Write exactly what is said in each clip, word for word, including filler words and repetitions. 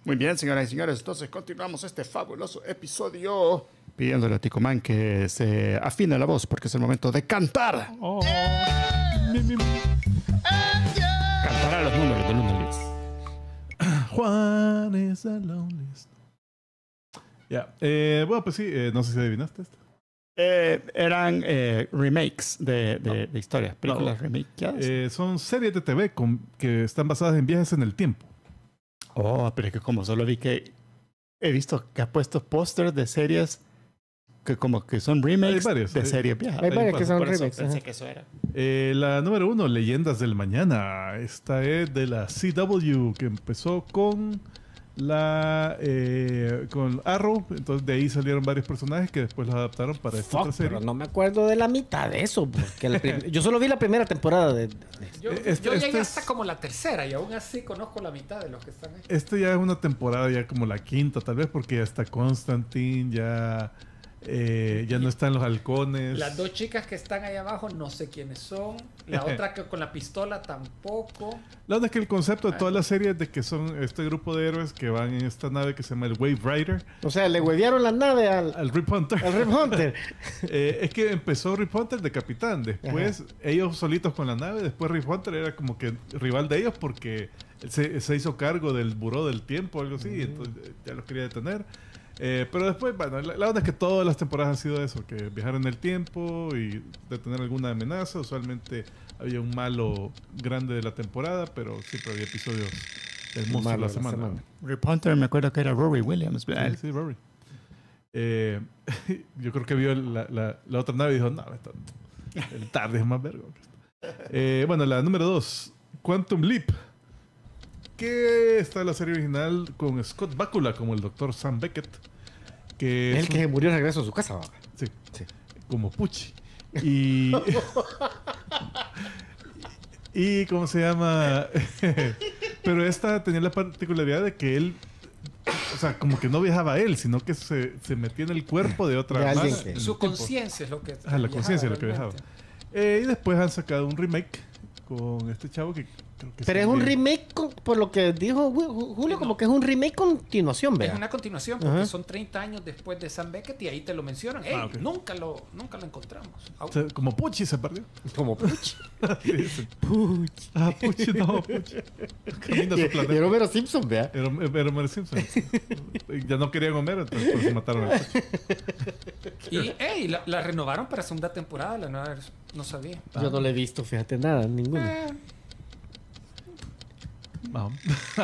Muy bien, señoras y señores, entonces continuamos este fabuloso episodio pidiéndole a Ticomán que se afine la voz porque es el momento de cantar. Oh. Cantará los números del uno al diez. Juan is the loneliest. Ya, yeah. eh, bueno, pues sí, eh, no sé si adivinaste esto. Eh, eran eh, remakes de, de, no. de historias, películas no. remakeadas. Eh, son series de T V con, que están basadas en viajes en el tiempo. Oh, pero es que como solo vi que he visto que ha puesto pósters de series que como que son remakes varios, de hay, series viejas. Hay varias que son Por remakes. Eso pensé que eso era. Eh, la número uno, Leyendas del Mañana. Esta es de la C W, que empezó con la eh, con Arrow. Entonces de ahí salieron varios personajes que después los adaptaron para esta Fuck, otra serie. Pero no me acuerdo de la mitad de eso. Porque la prim- yo solo vi la primera temporada de... de... Yo, este, yo llegué este hasta es... como la tercera y aún así conozco la mitad de los que están ahí. Este ya es una temporada ya como la quinta tal vez, porque ya está Constantine, ya eh, ya no están los halcones. Las dos chicas que están ahí abajo no sé quiénes son. La otra que con la pistola tampoco. La verdad es que el concepto de toda la serie es de que son este grupo de héroes que van en esta nave que se llama el Wave Rider. O sea, le huevearon la nave al... Al Rip Hunter. Al Rip Hunter. eh, es que empezó Rip Hunter de capitán. Después, ajá, ellos solitos con la nave. Después Rip Hunter era como que rival de ellos porque se, se hizo cargo del buró del tiempo o algo así. Mm. Entonces ya los quería detener. Eh, pero después, bueno, la, la verdad es que todas las temporadas han sido eso, que viajar en el tiempo y detener alguna amenaza. Usualmente había un malo grande de la temporada, pero siempre había episodios del monstruo de la semana. La semana. Rip Hunter me acuerdo que era Rory Williams. Sí, sí, Rory. Eh, yo creo que vio la, la, la otra nave y dijo, no, esto, el tarde es más vergo. Eh, bueno, la número dos, Quantum Leap. Que está en la serie original con Scott Bakula como el doctor Sam Beckett. Que es el es que un... se murió de regreso a su casa. Sí, sí. Como Pucci. Y... y ¿cómo se llama? Pero esta tenía la particularidad de que él... O sea, como que no viajaba él, sino que se, se metía en el cuerpo de otra de más. que... Su conciencia es lo que... Ah, la conciencia es lo que viajaba. Eh, y después han sacado un remake con este chavo que... Que pero es un remake, con, por lo que dijo Julio, no, como que es un remake continuación, ¿verdad? Es una continuación porque uh-huh. son treinta años después de Sam Beckett y ahí te lo mencionan. Ey, ah, okay. nunca, lo, nunca lo encontramos. O sea, como Pucci se perdió. Como Pucci. Pucci. Ah, Pucci, no, Pucci. Camina su planeta. Era Homero Simpson, ¿verdad? Era, era Homero Simpson. Ya no querían Homero, entonces por eso mataron a Pucci. Y, ey, la, la renovaron para segunda temporada, la nueva, no sabía. Yo ah. no le he visto, fíjate, nada, ninguno. Eh. No.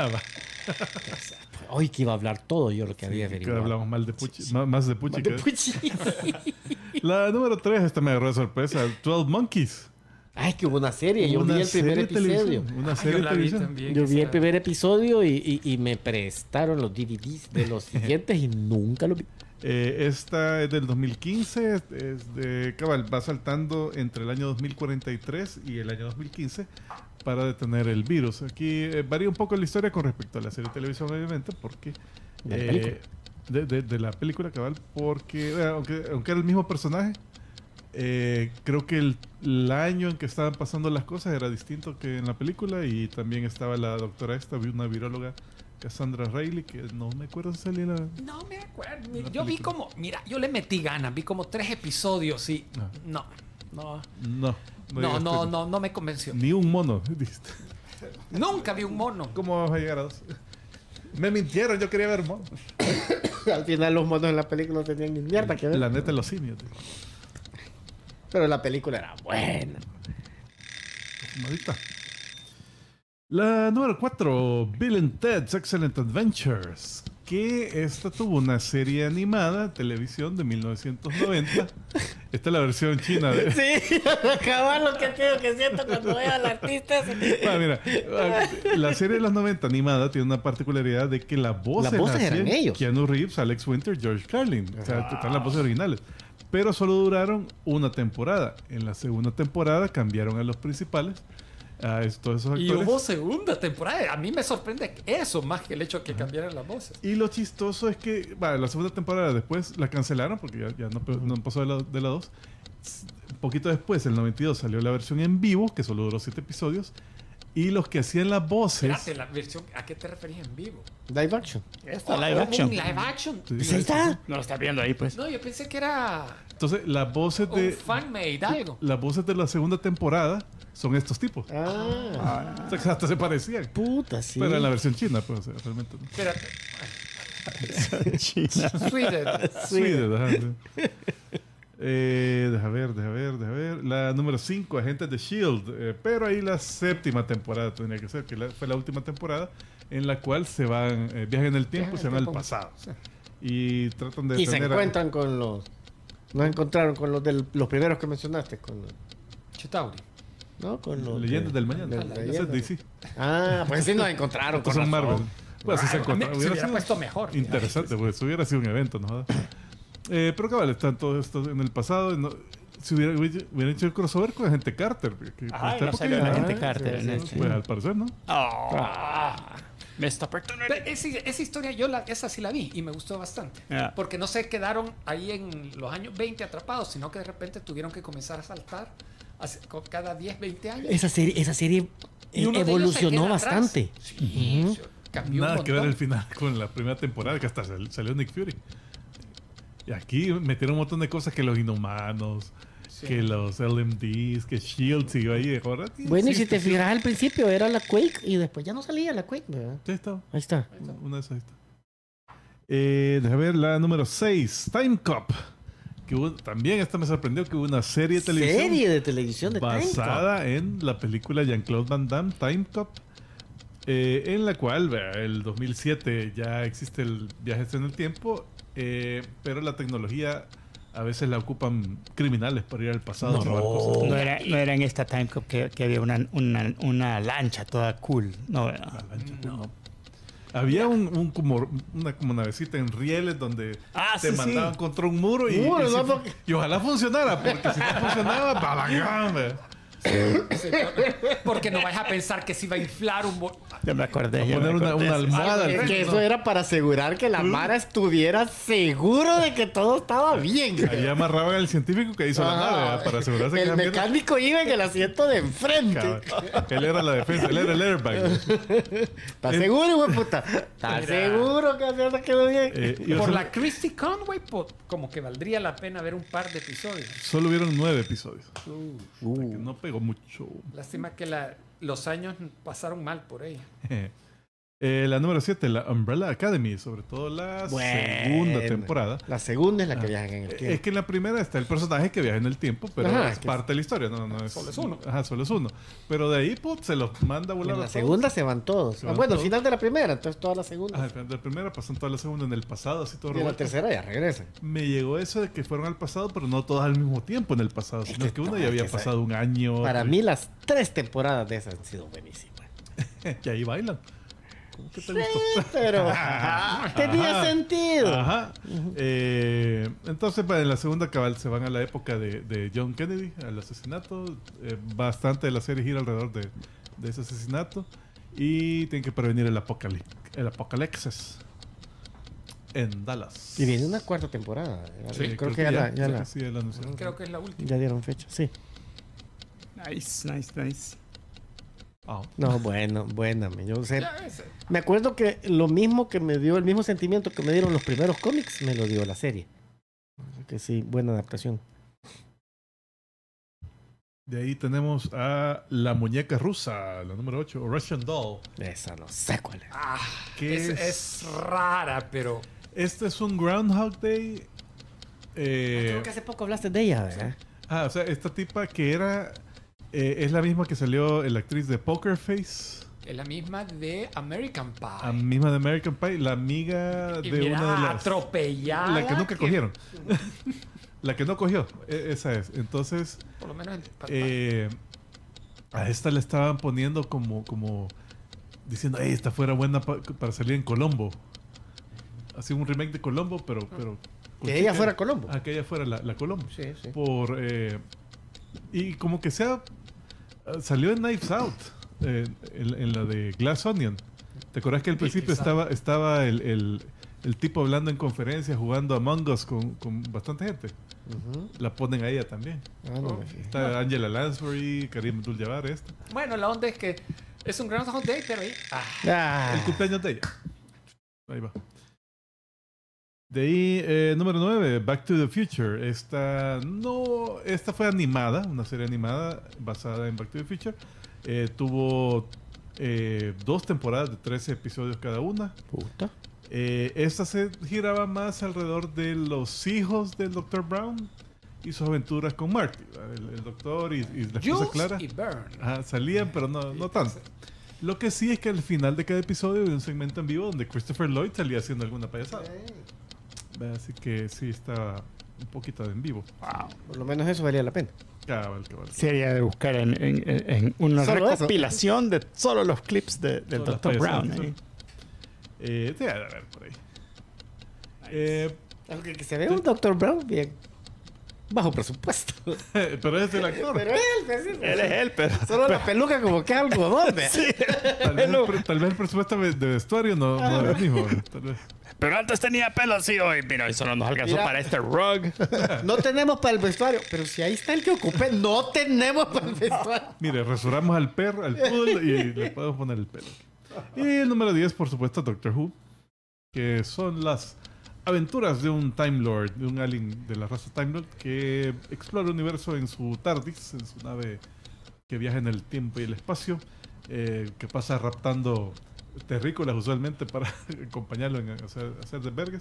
Hoy que iba a hablar todo yo lo que sí, había averiguado. Que hablamos mal de Pucci, sí, sí. más de Pucci. Más de Pucci. La número tres, esta me agarró de sorpresa, twelve Monkeys. Ay, que hubo una serie, yo una vi el primer episodio. Una serie Ay, yo de televisión. También, yo vi sea... el primer episodio y, y, y me prestaron los D V Ds de los siguientes y nunca lo vi. Eh, esta es del dos mil quince, es de cabal, va saltando entre el año dos mil cuarenta y tres y el año dos mil quince para detener el virus. Aquí eh, varía un poco la historia con respecto a la serie de televisión, obviamente, porque ¿De, eh, de, de, de la película, cabal, porque eh, aunque, aunque era el mismo personaje, eh, creo que el, el año en que estaban pasando las cosas era distinto que en la película, y también estaba la doctora esta, una viróloga, Cassandra Riley, que no me acuerdo si salía la... No me acuerdo. Mira, yo vi como... Mira, yo le metí ganas. Vi como tres episodios y... No. No. No. No, no, no, no, no me convenció. Ni un mono, dijiste. Nunca vi un mono. ¿Cómo vas a llegar a dos? Me mintieron, yo quería ver monos. Al final los monos en la película no tenían ni mierda que ver. La neta, los simios. Tío. Pero la película era buena. Maldita. La número cuatro, Bill and Ted's Excellent Adventures, que esta tuvo una serie animada, televisión de mil novecientos noventa. Esta es la versión china de... Sí, acabar lo que tengo que siento cuando veo al artista. Ah, mira, la serie de los noventa animada tiene una particularidad de que la voz las voces eran ellos. Keanu Reeves, Alex Winter, George Carlin. O sea, están las voces originales. Pero solo duraron una temporada. En la segunda temporada cambiaron a los principales. A todos esos actores. Y hubo segunda temporada. A mí me sorprende eso más que el hecho de que cambiaran las voces. Y lo chistoso es que bueno, la segunda temporada después la cancelaron porque ya, ya no, no pasó de la, de la dos. Un poquito después, en el noventa y dos, salió la versión en vivo, que solo duró siete episodios. Y los que hacían las voces... Espérate, la versión, ¿a qué te referías en vivo? Live action. Esta Oh, live un action. live action. Sí, Pues ahí está. No lo está viendo ahí, pues. No, yo pensé que era Entonces, las voces un de... fan-made, algo. Las voces de la segunda temporada son estos tipos. Ah, O sea, que hasta se parecían. puta, sí. Pero en la versión china, pues, o sea, realmente no. Espérate. China. Sweden. Sweden, ajá, sí. Eh, deja ver, deja ver, deja ver. La número cinco, Agentes de Shield. Eh, pero ahí la séptima temporada tendría que ser, que la- fue la última temporada en la cual se van, eh, viajan en el tiempo y se en van el al tiempo. pasado. Y tratan de Y se detener a- encuentran con los... No encontraron con los de los primeros que mencionaste, con los... Chitauri. ¿No? Con los Leyendas de- del Mañana. de- Ese es leyendas. D C. Ah, pues sí nos encontraron con Estos son razón. Marvel. Pues así se Ah, encontraron. se Hubiera hubiera sido puesto mejor. Interesante, pues eso hubiera sido un evento, ¿no? Eh, pero cabal, están todos estos en el pasado. no- si hubiera, hubiera hecho el crossover con Agente Carter. Que por Ay, esta no época salió ya- la Ah, gente sí, Carter sí, en sí. este. Pues al parecer, ¿no? Oh. Missed opportunity. Pero esa, esa historia, yo la, esa sí la vi y me gustó bastante. Yeah. Porque no se quedaron ahí en los años veinte atrapados, sino que de repente tuvieron que comenzar a saltar hace- con cada diez, veinte años. Esa serie, esa serie Y uno de ellos se evolucionó queda atrás. bastante. Sí, Ujú. se cambió Nada un que ver montón. el final con la primera temporada, que hasta sal- salió Nick Fury. Y aquí metieron un montón de cosas que los Inhumanos, Sí. que los L M Ds, que Shield siguió ahí. Ahora, Bueno, y si existe te fijas al principio era la Quake y después ya no salía la Quake, ¿verdad? Sí, está. Ahí está. Una de esas ahí está. Eh, deja ver la número seis, Time Cop. Que hubo- también esta me sorprendió que hubo una serie de televisión Serie de televisión de Time Cop. basada en la película Jean-Claude Van Damme, Time Cop, eh, en la cual, vea, el dos mil siete ya existe el viaje en el tiempo, eh, pero la tecnología a veces la ocupan criminales para ir al pasado a robar cosas. No era, no era en esta Time Cop que, que había una, una, una lancha toda cool. No, ¿verdad? La lancha, no. Había un, un como, una como navecita en rieles donde Ah, te sí, mandaban sí. contra un muro y, Muro, y, no, si- porque- y ojalá funcionara, porque si no funcionaba, balangán, vea. Sí, porque no vais a pensar que se iba a inflar un... bo- Ya me acordé. A ya me poner una, acordé. una almohada. al Es frente, que ¿no? eso era para asegurar que la Mara estuviera seguro de que todo estaba bien. Ahí amarraban al científico que hizo la Ajá. nave, ¿verdad? Para asegurarse que El también- mecánico iba en el asiento de enfrente. Cabal. Él era la defensa, él era el airbag. ¿Estás seguro, hijo de puta? ¿Estás Mira. seguro que hacerlo quedó bien? Eh, y Por solo, la Christy Conway, po- como que valdría la pena ver un par de episodios. solo hubieron nueve episodios. Uh. O sea que no pegó mucho. Lástima que la- los años pasaron mal por ella. Eh, la número siete, la Umbrella Academy, sobre todo la Bueno. segunda temporada. La segunda es la que Ah. viajan en el Es tiempo. que en la primera está el personaje que viaja en el tiempo, pero Ajá, es que parte de la historia. No, no es, Solo es uno. Ajá, solo es uno. Pero de ahí, pues, se los manda a volar. En a la todos. segunda se van todos. Se Ah, van bueno, al todos. final de la primera, entonces toda la segunda. Ajá, de la primera pasan toda la segunda en el pasado, así todo y en la revuelto. tercera ya regresan. Me llegó eso de que fueron al pasado, pero no todas al mismo tiempo en el pasado, sino que que uno no, ya es había que esa- pasado un año. Para otro- mí las tres temporadas de esas han sido buenísimas. Y ahí bailan. ¿Cómo que te gustó? Sí, pero tenía Ajá. sentido. Ajá. Eh, entonces, pues, en la segunda cabal se van a la época de, de John Kennedy, al asesinato. Eh, bastante de la serie gira alrededor de, de ese asesinato. Y tienen que prevenir el, apocalip el apocalipsis en Dallas. Y viene una cuarta temporada. Sí, creo, que ya, la, ya, sí, la- sí, ya la anunciaron. Creo que es la última. ya dieron fecha, sí. Nice, nice, nice. Ah. No, bueno, buena. me- Yo sé, Ya, ese. me acuerdo que lo mismo que me dio, el mismo sentimiento que me dieron los primeros cómics, me lo dio la serie. Así que sí, buena adaptación. De ahí tenemos a la muñeca rusa, la número ocho, Russian Doll. Esa no sé cuál es. Ah, ¿Qué es, es? es rara, pero... Este es un Groundhog Day. eh, Creo que hace poco hablaste de ella, ¿verdad? Ah, o sea, esta tipa que era. eh, es la misma que salió en la actriz de Poker Face, Es la misma de American Pie. la misma de American Pie, la amiga Y de mira, una de las. atropellada. La que nunca cogieron. La que no cogió, e- esa es. Entonces, Por lo menos el- pa- pa- eh, a esta le estaban poniendo como, como diciendo, hey, esta fuera buena pa- para salir en Colombo. Así un remake de Colombo, pero. pero con Que ella chica- fuera Colombo. Ah, que ella fuera la, la Colombo. Sí, sí. Por. eh, y como que sea. eh, Salió en Knives Out, eh, en, en la de Glass Onion. ¿Te acuerdas que al Sí, principio quizá. estaba, estaba el, el, el tipo hablando en conferencia, jugando Among Us con, con bastante gente? Ujú. La ponen a ella también. Ah, no me fijé. Está Angela Lansbury, Karim Abdul-Jabbar, esta. Bueno, la onda es que Es un Groundhog Day, pero ahí. Ah, Ah, El cumpleaños de ella. Ahí va. De ahí, eh, número nueve, Back to the Future. Esta, no, esta fue animada, una serie animada basada en Back to the Future. Eh, tuvo eh, dos temporadas de trece episodios cada una. puta. Eh, esta se giraba más alrededor de los hijos del doctor Brown y sus aventuras con Marty. El, el doctor y, y la esposa Jules Clara. y Bern. Ajá, salían, pero no, no tanto. Lo que sí es que al final de cada episodio había un segmento en vivo donde Christopher Lloyd salía haciendo alguna payasada. Así que sí, está un poquito en vivo. Wow. Por lo menos eso valía la pena. Cabal, cabal. Sería de buscar en, en- en una Solo recopilación de solo los clips de, del Todas las doctor Brown. payasadas, ¿eh? sí. Eh, te voy a ver por ahí. Eh, Aunque que se ve un doctor Brown bien bajo presupuesto. pero es el actor. Pero él, pues, sí, Él es él, pero... solo la peluca como que algodón. ¿ve? Tal vez, el, pre- tal vez el presupuesto de de vestuario no, no es el mismo. Tal vez. Pero antes tenía pelo así hoy. Mira, y solo nos alcanzó Mira. para este rug. No tenemos para el vestuario, pero si ahí está el que ocupé, no tenemos para el vestuario. Mire, rasuramos al perro, al poodle y le podemos poner el pelo. Y el número diez, por supuesto, Doctor Who, que son las aventuras de un Time Lord, de un alien de la raza Time Lord que explora el universo en su TARDIS, en su nave que viaja en el tiempo y el espacio, eh, que pasa raptando terrícolas usualmente para acompañarlo en hacer, hacer desvergues.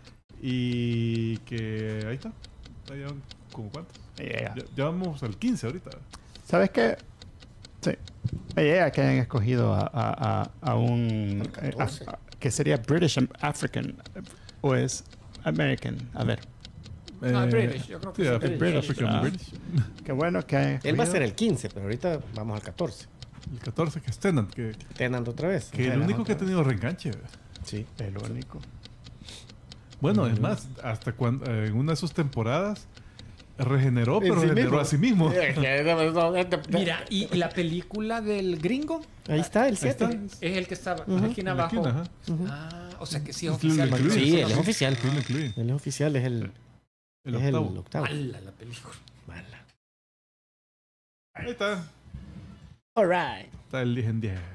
Y que ahí está. Ahí llevan como cuántos. Yeah. Ya, ya vamos al quince ahorita. ¿Sabes qué? Sí. Yeah, que hayan escogido a, a, a, a un... eh, a- a- que sería British and African. O es American. A ver. No, British, yo creo que sí, es African, British. African Ah. British. Qué bueno que hayan Él va a ser escogido. el quince, pero ahorita vamos al catorce. El catorce que es Tennant, que, Tenando otra vez. que el Bueno, único que ha otra tenido reenganche. Sí. El único. Bueno, es más, hasta cuando en una de sus temporadas regeneró, pero En sí regeneró mismo. a sí mismo. Mira, y la película del gringo Ahí está, el Ahí está. siete. es el que estaba Ujú. aquí en En la abajo. esquina, ajá. Ah, o sea que sí es Sí, oficial. lo incluye. Sí, él es oficial. Sí, lo incluye. Él es oficial, es el, El es el octavo. octavo. Mala la película. Mala. Ahí está. All right. Está el diez en diez.